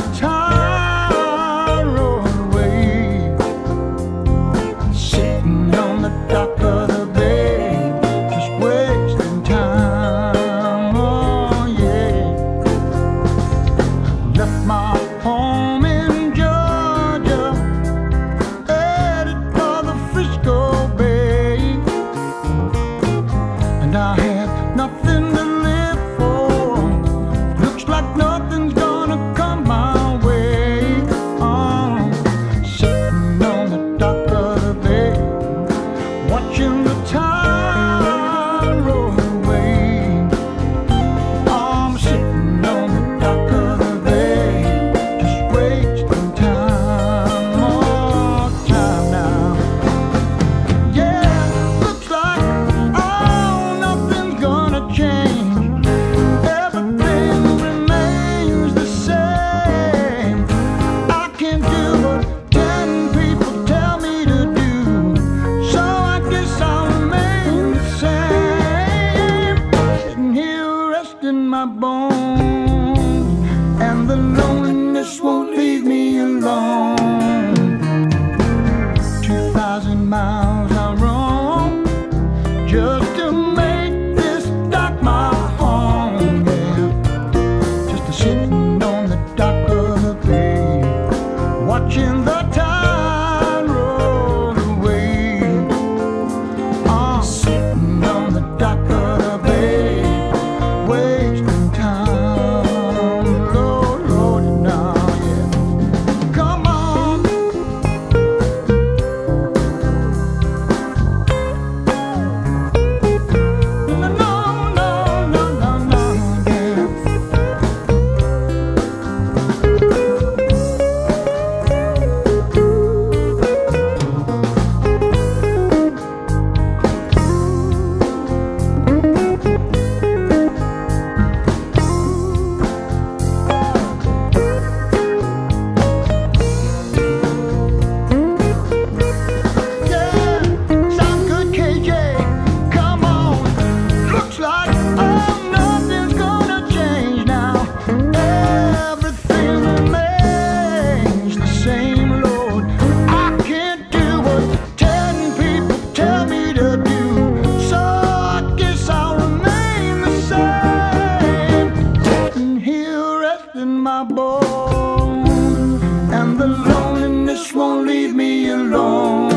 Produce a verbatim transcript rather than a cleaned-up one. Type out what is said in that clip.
the tide roll away, sitting on the dock of the bay, just wasting time. Oh yeah, left my home in Georgia, headed for the Frisco Bay, and I had nothing to live for. Looks like nothing's gonna come my way. I'm sitting on the dock of the bay, watching the tide roll away. I'm sitting on the dock of the bay, just wasting time, more time now. Yeah, looks like oh, nothing's gonna change. Everything remains the same. I can't do what ten people tell me to do, so I guess I'll remain the same. Sitting here resting my bones, and the loneliness won't leave me alone. Two thousand miles I roam just to make this dock my home. Yeah, just a sitting on the dock of the bay, watching the tide roll away. I'm sitting on the dock of the bay, wasting time. Lord, Lord, now, yeah. Come on. No, no, no, no, no, yeah. Yeah, sound good, K J. Come on. Looks like oh, nothing's gonna change now. Everything remains the same, Lord. I can't do what ten people tell me to do, so I guess I'll remain the same. Sitting here resting my bones, and the loneliness won't leave me alone.